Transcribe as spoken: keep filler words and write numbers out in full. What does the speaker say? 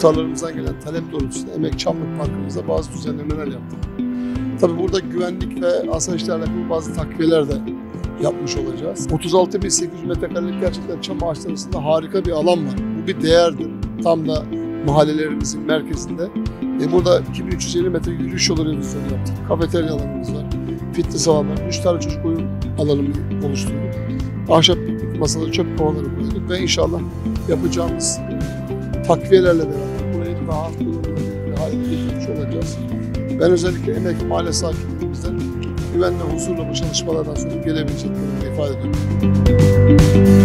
muhtarlarımızdan gelen talep doğrultusunda Emek Çamlık Parkımızda bazı düzenlemeler yaptık. Tabii burada güvenlik ve asayişle alakalı bazı takviyeler de yapmış olacağız. otuz altı bin sekiz yüz metrekarelik gerçekten çam ağaçları arasında harika bir alan var. Bu bir değerdir. Tam da mahallelerimizin merkezinde. E burada iki bin üç yüz elli metre yürüyüş yolu revizyonu yaptık. Kafeterya alanımız var. Fitness alanları, üç tane çocuk oyun alanını oluşturduk. Ahşap piknik masaları, çöp kovaları koyduk ve inşallah yapacağımız takviyelerle beraber burayı daha kullanılabilir bir hale getirmiş olacağız. Ben özellikle Emek Mahalle sakinlerimizden güvenle, huzurla bu çalışmalardan sonra gelebileceklerini ifade ediyorum.